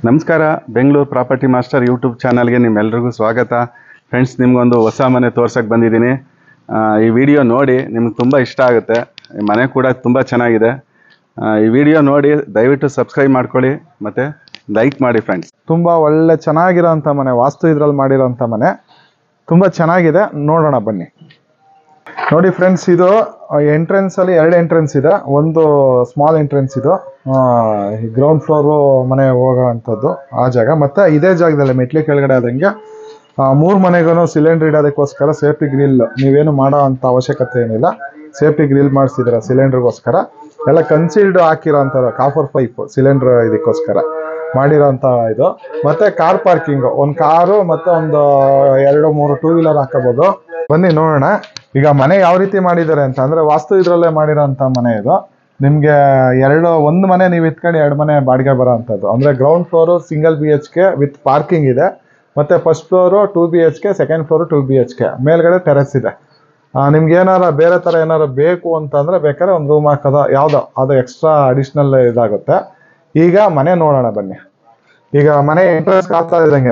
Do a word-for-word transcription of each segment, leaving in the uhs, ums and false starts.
ನಮಸ್ಕಾರ Bengaluru property master YouTube ಚಾನಲ್ಗೆ ನಿಮ್ಮೆಲ್ಲರಿಗೂ ಸ್ವಾಗತ ಫ್ರೆಂಡ್ಸ್. ನಿಮಗೊಂದು ಹೊಸ ಮನೆ ತೋರ್ಸಕ್ಕೆ ಬಂದಿದ್ದೀನಿ. ಈ ವಿಡಿಯೋ ನೋಡಿ ನಿಮ್ಗೆ ತುಂಬ ಇಷ್ಟ ಆಗುತ್ತೆ. ಮನೆ ಕೂಡ ತುಂಬ ಚೆನ್ನಾಗಿದೆ. ಈ ವಿಡಿಯೋ ನೋಡಿ ದಯವಿಟ್ಟು ಸಬ್ಸ್ಕ್ರೈಬ್ ಮಾಡ್ಕೊಳ್ಳಿ ಮತ್ತು ಲೈಕ್ ಮಾಡಿ ಫ್ರೆಂಡ್ಸ್. ತುಂಬ ಒಳ್ಳೆ ಚೆನ್ನಾಗಿರೋಂಥ ಮನೆ, ವಾಸ್ತು ಇದ್ರಲ್ಲಿ ಮಾಡಿರೋಂಥ ಮನೆ ತುಂಬ ಚೆನ್ನಾಗಿದೆ. ನೋಡೋಣ ಬನ್ನಿ. ನೋಡಿ ಫ್ರೆಂಡ್ಸ್, ಇದು ಎಂಟ್ರೆನ್ಸ್ ಅಲ್ಲಿ ಎರಡು ಎಂಟ್ರೆನ್ಸ್ ಇದೆ. ಒಂದು ಸ್ಮಾಲ್ ಎಂಟ್ರೆನ್ಸ್ ಇದು ಗ್ರೌಂಡ್ ಫ್ಲೋರು ಮನೆ ಹೋಗೋ ಅಂಥದ್ದು ಆ ಜಾಗ. ಮತ್ತು ಇದೇ ಜಾಗದಲ್ಲಿ ಮೆಟ್ಲಿ ಕೆಳಗಡೆ ಆದಂಗೆ ಮೂರು ಮನೆಗೂ ಸಿಲಿಂಡರ್ ಇಡೋದಕ್ಕೋಸ್ಕರ ಸೇಫ್ಟಿ ಗ್ರಿಲ್ ನೀವೇನು ಮಾಡೋ ಅಂಥ ಅವಶ್ಯಕತೆ ಏನಿಲ್ಲ. ಸೇಫ್ಟಿ ಗ್ರಿಲ್ ಮಾಡಿಸಿದ್ರೆ ಸಿಲಿಂಡರ್ಗೋಸ್ಕರ ಎಲ್ಲ ಕನ್ಸೀಲ್ಡ್ ಹಾಕಿರೋ ಅಂಥದ್ದು ಕಾಫರ್ ಪೈಪ್ ಸಿಲಿಂಡರ್ ಇದಕ್ಕೋಸ್ಕರ ಮಾಡಿರೋಂಥ ಇದು. ಮತ್ತು ಕಾರ್ ಪಾರ್ಕಿಂಗು, ಒಂದು ಕಾರು ಮತ್ತು ಒಂದು ಎರಡು ಮೂರು ಟೂ ವೀಲರ್ ಹಾಕೋಬೋದು. ಬನ್ನಿ ನೋಡೋಣ. ಈಗ ಮನೆ ಯಾವ ರೀತಿ ಮಾಡಿದ್ದಾರೆ ಅಂತ ಅಂದರೆ ವಾಸ್ತು ಇದರಲ್ಲೇ ಮಾಡಿರೋಂಥ ಮನೆ ಇದು. ನಿಮಗೆ ಎರಡು ಒಂದು ಮನೆ ನೀವು ಇತ್ಕೊಂಡು ಎರಡು ಮನೆ ಬಾಡಿಗೆ ಬರೋ ಅಂಥದ್ದು. ಅಂದರೆ ground floor single B H K with parking ಇದೆ. ಮತ್ತು first floor two B H K, second floor two B H K, ಮೇಲ್ಗಡೆ ಟೆರೆಸ್ ಇದೆ. ನಿಮ್ಗೆ ಏನಾರ ಬೇರೆ ಥರ ಏನಾರು ಬೇಕು ಅಂತಂದರೆ ಬೇಕಾದ್ರೆ ಒಂದು ರೂಮ್ ಹಾಕೋದು ಯಾವುದೋ ಅದು ಎಕ್ಸ್ಟ್ರಾ ಅಡಿಷ್ನಲ್ ಇದಾಗುತ್ತೆ. ಈಗ ಮನೆ ನೋಡೋಣ ಬನ್ನಿ. ಈಗ ಮನೆ ಎಂಟ್ರೆನ್ಸ್ ಆಗ್ತಾ ಇದ್ದಂಗೆ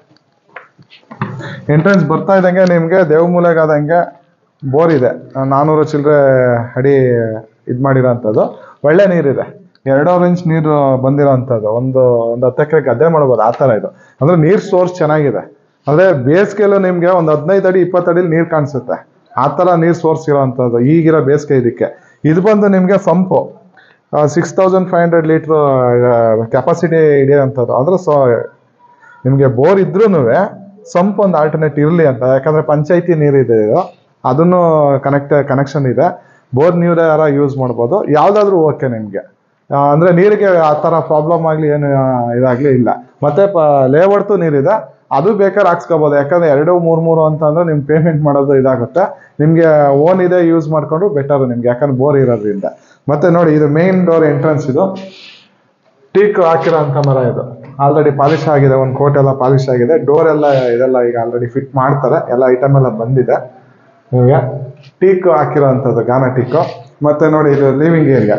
ಎಂಟ್ರೆನ್ಸ್ ಬರ್ತಾ ಇದ್ದಂಗೆ ನಿಮಗೆ ದೇವಮೂಲೆಗಾದಂಗೆ ಬೋರ್ ಇದೆ. ನಾನ್ನೂರು ಚಿಲ್ಲರೆ ಅಡಿ ಇದು ಮಾಡಿರೋಂಥದ್ದು. ಒಳ್ಳೆ ನೀರಿದೆ, ಎರಡೂವರೆ ಇಂಚ್ ನೀರು ಬಂದಿರೋಂಥದ್ದು. ಒಂದು ಒಂದು ಹತ್ತು ಎಕರೆ ಗದ್ದೆ ಮಾಡ್ಬೋದು ಆ ಥರ ಇದು. ಅಂದರೆ ನೀರು ಸೋರ್ಸ್ ಚೆನ್ನಾಗಿದೆ. ಅಂದರೆ ಬೇಸಿಗೆಲ್ಲೂ ನಿಮಗೆ ಒಂದು ಹದಿನೈದು ಅಡಿ ಇಪ್ಪತ್ತು ಅಡಿಲಿ ನೀರು ಕಾಣಿಸುತ್ತೆ. ಆ ಥರ ನೀರು ಸೋರ್ಸ್ ಇರೋವಂಥದ್ದು ಈಗಿರೋ ಬೇಸಿಗೆ ಇದಕ್ಕೆ. ಇದು ಬಂದು ನಿಮಗೆ ಸಂಪು six thousand five hundred litre capacity ಹಿಡಿಯೋಂಥದ್ದು. ಅಂದರೆ ಸೊ ನಿಮಗೆ ಬೋರ್ ಇದ್ರೂ ಸಂಪ್ ಒಂದು ಆಲ್ಟರ್ನೇಟ್ ಇರಲಿ ಅಂತ. ಯಾಕಂದರೆ ಪಂಚಾಯತಿ ನೀರಿದೆ ಇದು, ಅದನ್ನು ಕನೆಕ್ಟ್ ಕನೆಕ್ಷನ್ ಇದೆ. ಬೋರ್ ನೀರು ಯಾರ ಯೂಸ್ ಮಾಡ್ಬೋದು, ಯಾವುದಾದ್ರೂ ಓಕೆ ನಿಮಗೆ. ಅಂದರೆ ನೀರಿಗೆ ಆ ಥರ ಪ್ರಾಬ್ಲಮ್ ಆಗಲಿ ಏನು ಇದಾಗಲಿ ಇಲ್ಲ. ಮತ್ತು ಪ ಲೇಔಟ್ದು ನೀರಿದೆ, ಅದು ಬೇಕಾದ್ರೆ ಹಾಕ್ಸ್ಕೋಬೋದು. ಯಾಕಂದರೆ ಎರಡು ಮೂರು ಮೂರು ಅಂತಂದರೆ ನಿಮ್ಗೆ ಪೇಮೆಂಟ್ ಮಾಡೋದು ಇದಾಗುತ್ತೆ. ನಿಮಗೆ ಓನ್ ಇದೆ ಯೂಸ್ ಮಾಡಿಕೊಂಡು ಬೆಟರು ನಿಮ್ಗೆ, ಯಾಕಂದ್ರೆ ಬೋರ್ ಇರೋದ್ರಿಂದ. ಮತ್ತು ನೋಡಿ, ಇದು ಮೇನ್ ಡೋರ್ ಎಂಟ್ರೆನ್ಸ್. ಇದು ಟೀಕ್ ಹಾಕಿರೋ ಅಂಥ ಮರ ಇದು. ಆಲ್ರೆಡಿ ಪಾಲಿಶ್ ಆಗಿದೆ, ಒಂದು ಕೋಟ್ ಎಲ್ಲ ಪಾಲಿಶ್ ಆಗಿದೆ. ಡೋರ್ ಎಲ್ಲ ಇದೆಲ್ಲ ಈಗ ಆಲ್ರೆಡಿ ಫಿಟ್ ಮಾಡ್ತಾರೆ, ಎಲ್ಲ ಐಟಮ್ ಎಲ್ಲ ಬಂದಿದೆ. ನಿಮಗೆ ಟೀಕ್ ಹಾಕಿರೋ ಅಂಥದ್ದು, ಗಾನ ಟೀಕು. ಮತ್ತು ನೋಡಿ, ಇದು ಲಿವಿಂಗ್ ಏರಿಯಾ.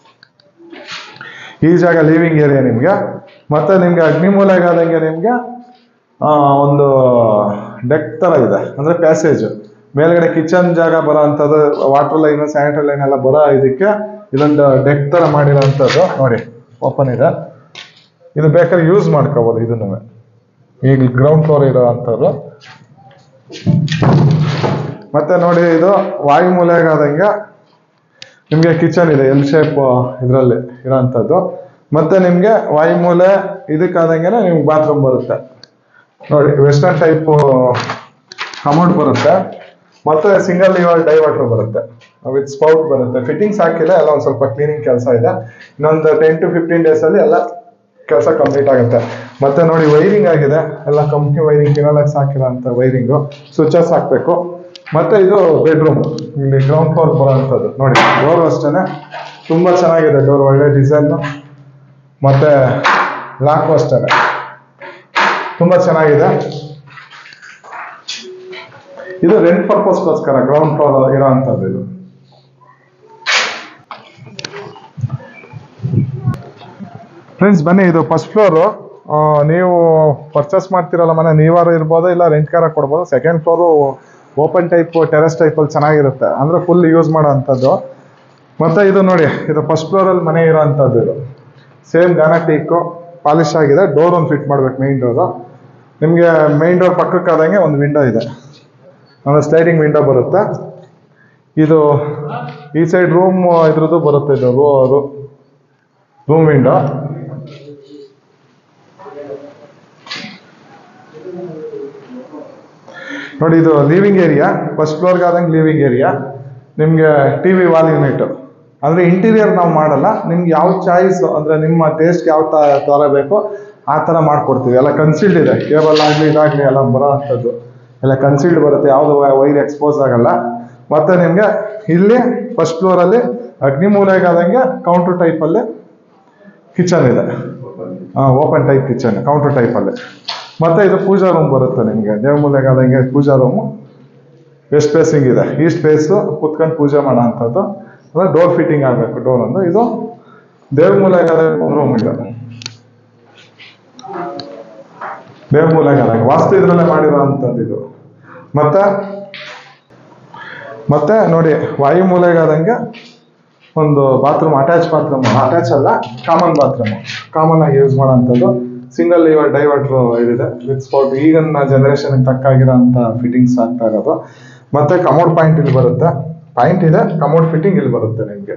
ಈ ಜಾಗ ಲಿವಿಂಗ್ ಏರಿಯಾ ನಿಮಗೆ. ಮತ್ತು ನಿಮಗೆ ಅಗ್ನಿಮೂಲೆಗಾದಂಗೆ ನಿಮಗೆ ಒಂದು ಡೆಕ್ ಥರ ಇದೆ, ಅಂದರೆ ಪ್ಯಾಸೇಜ್. ಮೇಲ್ಗಡೆ ಕಿಚನ್ ಜಾಗ ಬರೋ ಅಂಥದ್ದು, ವಾಟರ್ ಲೈನು ಸ್ಯಾನಿಟರಿ ಲೈನ್ ಎಲ್ಲ ಬರೋ ಇದಕ್ಕೆ ಇದೊಂದು ಡೆಕ್ ಥರ ಮಾಡಿರೋ ಅಂಥದ್ದು. ನೋಡಿ, ಓಪನ್ ಇದೆ. ಇದು ಬೇಕಾದ್ರೆ ಯೂಸ್ ಮಾಡ್ಕೋಬೋದು. ಇದನ್ನು ಈಗ ಗ್ರೌಂಡ್ ಫ್ಲೋರ್ ಇರೋ ಅಂಥದ್ದು. ಮತ್ತೆ ನೋಡಿ, ಇದು ವಾಯುಮೂಲೆಗಾದಂಗೆ ನಿಮಗೆ ಕಿಚನ್ ಇದೆ, ಎಲ್ ಶೇಪ್ ಇದರಲ್ಲಿ ಇರೋಂಥದ್ದು. ಮತ್ತೆ ನಿಮಗೆ ವಾಯುಮೂಲೆ ಇದಕ್ಕಾದಂಗೆ ನಿಮ್ಗೆ ಬಾತ್ರೂಮ್ ಬರುತ್ತೆ. ನೋಡಿ, ವೆಸ್ಟರ್ನ್ ಟೈಪ್ ಕಮೋಡ್ ಬರುತ್ತೆ. ಮತ್ತೆ ಸಿಂಗಲ್ ಲಿವರ್ ಡೈವರ್ಟರ್ ಬರುತ್ತೆ ವಿತ್ ಸ್ಪೌಟ್ ಬರುತ್ತೆ. ಫಿಟ್ಟಿಂಗ್ಸ್ ಹಾಕಿಲ್ಲ, ಎಲ್ಲ ಒಂದು ಸ್ವಲ್ಪ ಕ್ಲೀನಿಂಗ್ ಕೆಲಸ ಇದೆ. ಇನ್ನೊಂದು ಟೆನ್ ಟು ಫಿಫ್ಟೀನ್ ಡೇಸ್ ಅಲ್ಲಿ ಎಲ್ಲ ಕೆಲಸ ಕಂಪ್ಲೀಟ್ ಆಗುತ್ತೆ. ಮತ್ತೆ ನೋಡಿ, ವೈರಿಂಗ್ ಆಗಿದೆ, ಎಲ್ಲ ಕಂಪ್ನಿ ವೈರಿಂಗ್, ಕಿನೋಲೆಕ್ಸ್ ಹಾಕಿರೋ ಅಂತ ವೈರಿಂಗು. ಸ್ವಿಚಸ್ ಹಾಕಬೇಕು. ಮತ್ತೆ ಇದು ಬೆಡ್ರೂಮ್, ಇಲ್ಲಿ ಗ್ರೌಂಡ್ ಫ್ಲೋರ್ ಬರೋಂಥದ್ದು. ನೋಡಿ, ಡೋರ್ ಅಷ್ಟೇ ತುಂಬ ಚೆನ್ನಾಗಿದೆ. ಡೋರ್ ಒಳ್ಳೆ ಡಿಸೈನು. ಮತ್ತೆ ಲಾಕ್ ಅಷ್ಟೇ ತುಂಬ ಚೆನ್ನಾಗಿದೆ. ಇದು ರೆಂಟ್ ಪರ್ಪಸ್ಗೋಸ್ಕರ ಗ್ರೌಂಡ್ ಫ್ಲೋರ್ ಇರೋ ಅಂಥದ್ದು ಇದು. ಫ್ರೆಂಡ್ಸ್ ಬನ್ನಿ, ಇದು ಫಸ್ಟ್ ಫ್ಲೋರು. ನೀವು ಪರ್ಚೇಸ್ ಮಾಡ್ತಿರಲ್ಲ ಮನೆ, ನೀವಾರು ಇರ್ಬೋದು, ಇಲ್ಲ ರೆಂಟ್ ಕಾರ ಕೊಡ್ಬೋದು. Second floor open type terrace ಟೈಪಲ್ಲಿ ಚೆನ್ನಾಗಿರುತ್ತೆ, ಅಂದರೆ ಫುಲ್ ಯೂಸ್ ಮಾಡೋ ಅಂಥದ್ದು. ಮತ್ತು ಇದು ನೋಡಿ, ಇದು ಫಸ್ಟ್ ಫ್ಲೋರಲ್ಲಿ ಮನೆ ಇರೋ ಅಂಥದ್ದು. ಇದು ಸೇಮ್ ಗಾನ ಟೀಕು, ಪಾಲಿಶ್ ಆಗಿದೆ. ಡೋರ್ ಒಂದು ಫಿಟ್ ಮಾಡ್ಬೇಕು, ಮೇನ್ ಡೋರು. ನಿಮಗೆ ಮೇನ್ ಡೋರ್ ಪಕ್ಕಕ್ಕಾದಂಗೆ ಒಂದು ವಿಂಡೋ ಇದೆ, ಅಂದರೆ ಸ್ಲೈಡಿಂಗ್ ವಿಂಡೋ ಬರುತ್ತೆ. ಇದು ಈ ಸೈಡ್ ರೂಮ್ ಇದ್ರದ್ದು ಬರುತ್ತೆ. ಇದು ರೂ ರೂಮ್ ವಿಂಡೋ. ನೋಡಿ, ಇದು ಲಿವಿಂಗ್ ಏರಿಯಾ. ಫಸ್ಟ್ ಫ್ಲೋರ್ಗೆ ಆದಂಗೆ ಲಿವಿಂಗ್ ಏರಿಯಾ. ನಿಮಗೆ ಟಿ ವಿ ವಾಲ್ ಯೂನಿಟ್. ಅಂದರೆ ಇಂಟೀರಿಯರ್ ನಾವು ಮಾಡಲ್ಲ, ನಿಮ್ಗೆ ಯಾವ ಚಾಯ್ಸ್ ಅಂದರೆ ನಿಮ್ಮ ಟೇಸ್ಟ್ಗೆ ಯಾವ ಥರ ಬೇಕೋ ಆ ಥರ ಮಾಡಿಕೊಡ್ತೀವಿ. ಎಲ್ಲ ಕನ್ಸೀಲ್ಡ್ ಇದೆ, ಕೇಬಲ್ ಆಗಲಿ ಇದಾಗಲಿ ಎಲ್ಲ ಬರೋ ಅಂಥದ್ದು ಎಲ್ಲ ಕನ್ಸೀಲ್ಡ್ ಬರುತ್ತೆ. ಯಾವುದು ವೈರ್ ಎಕ್ಸ್ಪೋಸ್ ಆಗಲ್ಲ. ಮತ್ತು ನಿಮಗೆ ಇಲ್ಲಿ ಫಸ್ಟ್ ಫ್ಲೋರಲ್ಲಿ ಅಗ್ನಿಮೂಲೆಗಾದಂಗೆ ಕೌಂಟರ್ ಟೈಪಲ್ಲಿ ಕಿಚನ್ ಇದೆ. ಹಾಂ, ಓಪನ್ ಟೈಪ್ ಕಿಚನ್, ಕೌಂಟರ್ ಟೈಪಲ್ಲಿ. ಮತ್ತು ಇದು ಪೂಜಾ ರೂಮ್ ಬರುತ್ತೆ ನಿಮಗೆ. ದೇವಮೂಲೆಗಾದಂಗೆ ಪೂಜಾ ರೂಮು. ವೆಸ್ಟ್ ಫೇಸಿಂಗ್ ಇದೆ, ಈ ಸ್ಪೇಸು ಕುತ್ಕೊಂಡು ಪೂಜೆ ಮಾಡೋ ಅಂಥದ್ದು. ಅಂದರೆ ಡೋರ್ ಫಿಟ್ಟಿಂಗ್ ಆಗಬೇಕು, ಡೋರ್ ಒಂದು. ಇದು ದೇವ್ರ ಮೂಲೆಗಾದ ರೂಮ್ ಇದೆ. ದೇವಮೂಲೆಗಾದಂಗೆ ವಾಸ್ತು ಇದ್ರಲ್ಲೇ ಮಾಡಿರೋ ಅಂಥದ್ದು ಇದು. ಮತ್ತೆ ಮತ್ತೆ ನೋಡಿ ವಾಯು ಮೂಲೆಗಾದಂಗೆ ಒಂದು ಬಾತ್ರೂಮ್, ಅಟ್ಯಾಚ್ ಬಾತ್ರೂಮ್, ಅಟ್ಯಾಚ್ ಅಲ್ಲ ಕಾಮನ್ ಬಾತ್ರೂಮ್, ಕಾಮನ್ ಆಗಿ ಯೂಸ್ ಮಾಡೋಂಥದ್ದು. ಸಿಂಗಲ್ ಲಿವರ್ ಡೈವರ್ಟ್ರು ಇದಿದೆ ವಿತ್ ಸ್ಪೋರ್ಟ್, ಈಗಿನ ಜನರೇಷನ್ ತಕ್ಕಾಗಿರೋ ಅಂತ ಫಿಟ್ಟಿಂಗ್ಸ್ ಆಗ್ತಾ ಇರೋದು. ಮತ್ತೆ ಕಮೋಡ್ ಪಾಯಿಂಟ್ ಇಲ್ಲಿ ಬರುತ್ತೆ, ಪಾಯಿಂಟ್ ಇದೆ, ಕಮೋಡ್ ಫಿಟ್ಟಿಂಗ್ ಇಲ್ಲಿ ಬರುತ್ತೆ ನಿಮಗೆ.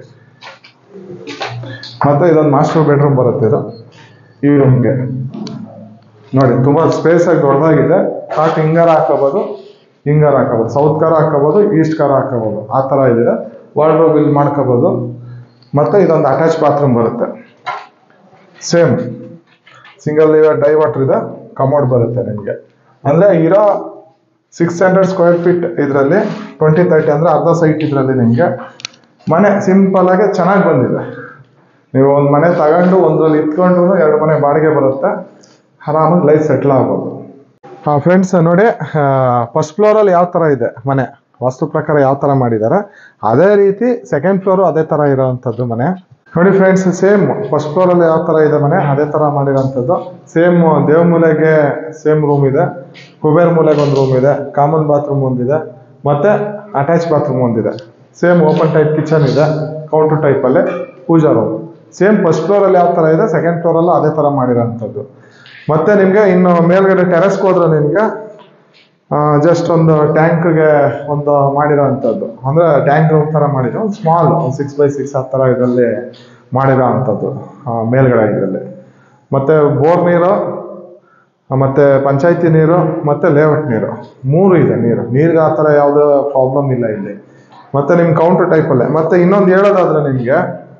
ಮತ್ತೆ ಇದೊಂದು ಮಾಸ್ಟರ್ ಬೆಡ್ರೂಮ್ ಬರುತ್ತೆ. ಇದು ಈ ರೂಮ್ಗೆ ನೋಡಿ ತುಂಬಾ ಸ್ಪೇಸ್ ಆಗಿ ದೊಡ್ಡದಾಗಿದೆ. ಕಾಟ್ ಹಿಂಗಾರ ಹಾಕೋಬಹುದು, ಹಿಂಗಾರ ಹಾಕೋಬಹುದು, ಸೌತ್ ಕಾರ ಹಾಕೋಬಹುದು, ಈಸ್ಟ್ ಕಾರ ಹಾಕೋಬಹುದು, ಆ ತರ ಇದೆ. ವಾರ್ಡ್ರೋಬ್ ಇಲ್ಲಿ ಮಾಡ್ಕೋಬಹುದು. ಮತ್ತೆ ಇದೊಂದು ಅಟ್ಯಾಚ್ ಬಾತ್ರೂಮ್ ಬರುತ್ತೆ, ಸೇಮ್ ಸಿಂಗಲ್ ಲಿವರ್ ಡೈವರ್ಟರ್ ಇದೆ, ಕಮೋಡ್ ಬರುತ್ತೆ ನಿಮಗೆ. ಅಂದ್ರೆ ಇರೋ ಸಿಕ್ಸ್ ಹಂಡ್ರೆಡ್ ಸ್ಕ್ವೇರ್ ಫೀಟ್ ಇದರಲ್ಲಿ ಟ್ವೆಂಟಿ ತರ್ಟಿ ಅಂದ್ರೆ ಅರ್ಧ ಸೈಟ್ ಇದರಲ್ಲಿ ನಿಮಗೆ ಮನೆ ಸಿಂಪಲ್ ಆಗಿ ಚೆನ್ನಾಗಿ ಬಂದಿದೆ. ನೀವು ಒಂದು ಮನೆ ತಗೊಂಡು ಒಂದ್ರಲ್ಲಿ ಇತ್ಕೊಂಡ್ರು ಎರಡು ಮನೆ ಬಾಡಿಗೆ ಬರುತ್ತೆ, ಆರಾಮಾಗಿ ಲೈಫ್ ಸೆಟ್ಲ್ ಆಗ್ಬೋದು. ಹಾಂ ಫ್ರೆಂಡ್ಸ್ ನೋಡಿ, ಫಸ್ಟ್ ಫ್ಲೋರಲ್ಲಿ ಯಾವ ಥರ ಇದೆ ಮನೆ, ವಾಸ್ತು ಪ್ರಕಾರ ಯಾವ ಥರ ಮಾಡಿದ್ದಾರೆ ಅದೇ ರೀತಿ ಸೆಕೆಂಡ್ ಫ್ಲೋರು ಅದೇ ಥರ ಇರೋವಂಥದ್ದು ಮನೆ. ನೋಡಿ ಫ್ರೆಂಡ್ಸ್, ಸೇಮ್ ಫಸ್ಟ್ ಫ್ಲೋರಲ್ಲಿ ಯಾವ ಥರ ಇದೆ ಮನೆ ಅದೇ ಥರ ಮಾಡಿರೋಂಥದ್ದು. ಸೇಮ್ ದೇವ ಮೂಲೆಗೆ ಸೇಮ್ ರೂಮ್ ಇದೆ, ಕುಬೇರ್ ಮೂಲೆಗೆ ಒಂದು ರೂಮ್ ಇದೆ, ಕಾಮನ್ ಬಾತ್ರೂಮ್ ಒಂದಿದೆ, ಮತ್ತೆ ಅಟ್ಯಾಚ್ ಬಾತ್ರೂಮ್ ಒಂದಿದೆ. ಸೇಮ್ ಓಪನ್ ಟೈಪ್ ಕಿಚನ್ ಇದೆ, ಕೌಂಟರ್ ಟೈಪಲ್ಲೇ ಪೂಜಾ ರೂಮ್. ಸೇಮ್ ಫಸ್ಟ್ ಫ್ಲೋರಲ್ಲಿ ಯಾವ ಥರ ಇದೆ ಸೆಕೆಂಡ್ ಫ್ಲೋರಲ್ಲೂ ಅದೇ ಥರ ಮಾಡಿರೋಂಥದ್ದು. ಮತ್ತೆ ನಿಮಗೆ ಇನ್ನು ಮೇಲ್ಗಡೆ ಟೆರೆಸ್ಗೆ ಹೋದ್ರೆ ನಿಮಗೆ ಜಸ್ಟ್ ಒಂದು ಟ್ಯಾಂಕ್ಗೆ ಒಂದು ಮಾಡಿರೋ ಅಂಥದ್ದು, ಅಂದರೆ ಟ್ಯಾಂಕ್ ರೂಮ್ ಥರ ಮಾಡಿರೋ ಒಂದು ಸ್ಮಾಲ್ ಸಿಕ್ಸ್ ಬೈ ಸಿಕ್ಸ್ ಆ ಥರ ಇದರಲ್ಲಿ ಮಾಡಿರೋ ಅಂಥದ್ದು ಮೇಲ್ಗಡೆ ಇದರಲ್ಲಿ. ಮತ್ತು ಬೋರ್ ನೀರು, ಮತ್ತು ಪಂಚಾಯತಿ ನೀರು, ಮತ್ತು ಲೇಔಟ್ ನೀರು, ಮೂರು ಇದೆ ನೀರು. ನೀರಿಗೆ ಆ ಥರ ಯಾವುದೇ ಪ್ರಾಬ್ಲಮ್ ಇಲ್ಲ ಇಲ್ಲಿ. ಮತ್ತು ನಿಮ್ಮ ಕೌಂಟರ್ ಟೈಪಲ್ಲೇ. ಮತ್ತು ಇನ್ನೊಂದು ಹೇಳೋದಾದ್ರೆ ನಿಮಗೆ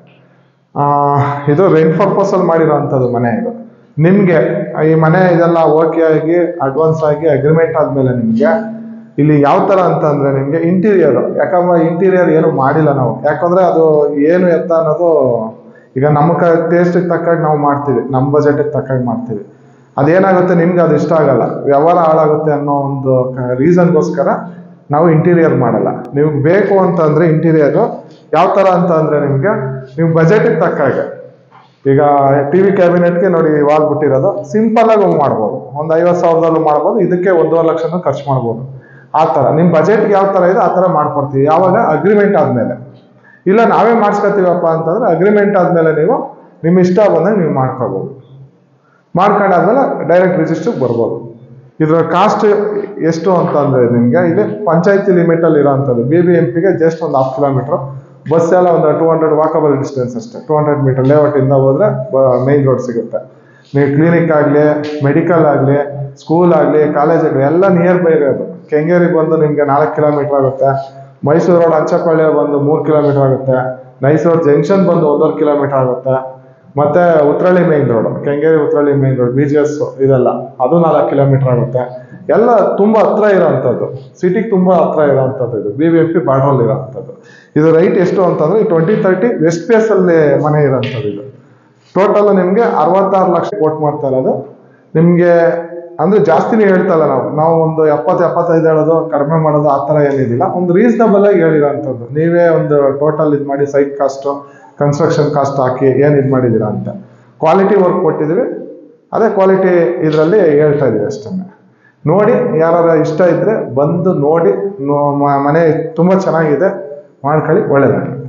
ಇದು ರೆಂಟ್ ಪರ್ಪಸಲ್ಲಿ ಮಾಡಿರೋ ಅಂಥದ್ದು ಮನೆ ಇದು. ನಿಮಗೆ ಈ ಮನೆ ಇದೆಲ್ಲ ಓಕೆ ಆಗಿ ಅಡ್ವಾನ್ಸ್ ಆಗಿ ಅಗ್ರಿಮೆಂಟ್ ಆದಮೇಲೆ ನಿಮಗೆ ಇಲ್ಲಿ ಯಾವ ಥರ ಅಂತ ಅಂದರೆ ನಿಮಗೆ ಇಂಟೀರಿಯರು, ಯಾಕಂದ್ರೆ ಇಂಟೀರಿಯರ್ ಏನು ಮಾಡಿಲ್ಲ ನಾವು, ಯಾಕಂದರೆ ಅದು ಏನು ಎತ್ತ ಅನ್ನೋದು ಈಗ ನಮ್ಮ ಕ ಟೇಸ್ಟಿಗೆ ತಕ್ಕಾಗಿ ನಾವು ಮಾಡ್ತೀವಿ, ನಮ್ಮ ಬಜೆಟಿಗೆ ತಕ್ಕಾಗಿ ಮಾಡ್ತೀವಿ. ಅದೇನಾಗುತ್ತೆ ನಿಮ್ಗೆ ಅದು ಇಷ್ಟ ಆಗಲ್ಲ, ವ್ಯವಹಾರ ಹಾಳಾಗುತ್ತೆ ಅನ್ನೋ ಒಂದು ರೀಸನ್ಗೋಸ್ಕರ ನಾವು ಇಂಟೀರಿಯರ್ ಮಾಡಲ್ಲ. ನಿಮ್ಗೆ ಬೇಕು ಅಂತಂದರೆ ಇಂಟೀರಿಯರು ಯಾವ ಥರ ಅಂತ ಅಂದರೆ ನಿಮಗೆ ನೀವು ಬಜೆಟಿಗೆ ತಕ್ಕಾಗೆ, ಈಗ ಟಿ ವಿ ಕ್ಯಾಬಿನೆಟ್ಗೆ ನೋಡಿ ವಾಲ್ ಬಿಟ್ಟಿರೋದು ಸಿಂಪಲ್ ಆಗಿ ಮಾಡ್ಬೋದು, ಒಂದು ಐವತ್ತು ಸಾವಿರದಲ್ಲೂ ಮಾಡ್ಬೋದು, ಇದಕ್ಕೆ ಒಂದೂವರೆ ಲಕ್ಷನೂ ಖರ್ಚು ಮಾಡ್ಬೋದು. ಆ ಥರ ನಿಮ್ಮ ಬಜೆಟ್ಗೆ ಯಾವ ಥರ ಇದೆ ಆ ಥರ ಮಾಡ್ಕೊಡ್ತೀವಿ, ಯಾವಾಗ ಅಗ್ರಿಮೆಂಟ್ ಆದಮೇಲೆ. ಇಲ್ಲ ನಾವೇ ಮಾಡಿಸ್ಕೊತೀವಪ್ಪ ಅಂತಂದರೆ ಅಗ್ರಿಮೆಂಟ್ ಆದಮೇಲೆ ನೀವು ನಿಮ್ಮ ಇಷ್ಟ ಬಂದಾಗ ನೀವು ಮಾಡ್ಕೋಬೋದು. ಮಾಡ್ಕೊಂಡಾದ್ಮೇಲೆ ಡೈರೆಕ್ಟ್ ರಿಜಿಸ್ಟ್ರಿಗೆ ಬರ್ಬೋದು. ಇದರ ಕಾಸ್ಟ್ ಎಷ್ಟು ಅಂತಂದರೆ ನಿಮಗೆ ಇದೆ ಪಂಚಾಯತಿ ಲಿಮಿಟಲ್ಲಿ ಇರೋವಂಥದ್ದು. ಬಿ ಬಿ ಎಂ ಪಿಗೆ ಜಸ್ಟ್ ಒಂದು ಹಾಫ್ ಕಿಲೋಮೀಟ್ರು, ಬಸ್ ಎಲ್ಲ ಒಂದು ಟೂ ಹಂಡ್ರೆಡ್ ವಾಕಬಲ್ ಡಿಸ್ಟೆನ್ಸ್ ಅಷ್ಟೇ. ಟೂ ಹಂಡ್ರೆಡ್ ಮೀಟರ್ ಲೇಔಟಿಂದ ಹೋದರೆ ಮೈನ್ ರೋಡ್ ಸಿಗುತ್ತೆ. ನೀವು ಕ್ಲಿನಿಕ್ ಆಗಲಿ, ಮೆಡಿಕಲ್ ಆಗಲಿ, ಸ್ಕೂಲ್ ಆಗಲಿ, ಕಾಲೇಜ್ ಆಗಲಿ ಎಲ್ಲ ನಿಯರ್ ಬೈ ಇರೋದು. ಕೆಂಗೇರಿ ಬಂದು ನಿಮಗೆ ನಾಲ್ಕು ಕಿಲೋಮೀಟರ್ ಆಗುತ್ತೆ, ಮೈಸೂರು ರೋಡ್ ಅಂಚಪಳ್ಳಿ ಬಂದು ಮೂರು ಕಿಲೋಮೀಟರ್ ಆಗುತ್ತೆ, ಮೈಸೂರು ಜಂಕ್ಷನ್ ಬಂದು ಒಂದೂವರೆ ಕಿಲೋಮೀಟರ್ ಆಗುತ್ತೆ, ಮತ್ತು Uttarahalli main road, Kengeri Uttarahalli main road, B G S ಇದೆಲ್ಲ ಅದು ನಾಲ್ಕು ಕಿಲೋಮೀಟರ್ ಆಗುತ್ತೆ. ಎಲ್ಲ ತುಂಬ ಹತ್ರ ಇರೋವಂಥದ್ದು, ಸಿಟಿಗೆ ತುಂಬ ಹತ್ರ ಇರೋವಂಥದ್ದು. ಇದು ಬಿ ಬಿ ಎಂ ಪಿ ಬಾರ್ಡ್ರಲ್ಲಿ ಇರೋವಂಥದ್ದು. ಇದು ರೈಟ್ ಎಷ್ಟು ಅಂತಂದರೆ ಈ ಟ್ವೆಂಟಿ ತರ್ಟಿ ವೆಸ್ಟ್ ಫೇಸಲ್ಲಿ ಮನೆ ಇರೋಂಥದ್ದು. ಇದು ಟೋಟಲ್ ನಿಮಗೆ ಅರವತ್ತಾರು ಲಕ್ಷ ಕೋಟ್ ಮಾಡ್ತಾ ಇರೋದು ನಿಮಗೆ. ಅಂದರೆ ಜಾಸ್ತಿನೇ ಹೇಳ್ತಾ ಇಲ್ಲ ನಾವು, ನಾವು ಒಂದು ಎಪ್ಪತ್ತು ಎಪ್ಪತ್ತೈದು ಹೇಳೋದು, ಕಡಿಮೆ ಮಾಡೋದು ಆ ಥರ ಏನಿದಿಲ್ಲ, ಒಂದು ರೀಸನಬಲ್ ಆಗಿ ಹೇಳಿರೋಂಥದ್ದು. ನೀವೇ ಒಂದು ಟೋಟಲ್ ಇದು ಮಾಡಿ ಸೈಟ್ ಕಾಸ್ಟು, ಕನ್ಸ್ಟ್ರಕ್ಷನ್ ಕಾಸ್ಟ್ ಹಾಕಿ ಏನು ಇದು ಮಾಡಿದ್ದೀರಾ ಅಂತ ಕ್ವಾಲಿಟಿ ವರ್ಕ್ ಕೊಟ್ಟಿದ್ದೀವಿ. ಅದೇ ಕ್ವಾಲಿಟಿ ಇದರಲ್ಲಿ ಹೇಳ್ತಾ ಇದ್ದೀವಿ ಅಷ್ಟೇ. ನೋಡಿ, ಯಾರು ಇಷ್ಟ ಇದ್ದರೆ ಬಂದು ನೋಡಿ, ಮನೆ ತುಂಬ ಚೆನ್ನಾಗಿದೆ, ಮಾಡ್ಕೊಳ್ಳಿ, ಒಳ್ಳೆಯದಾಗಲಿ.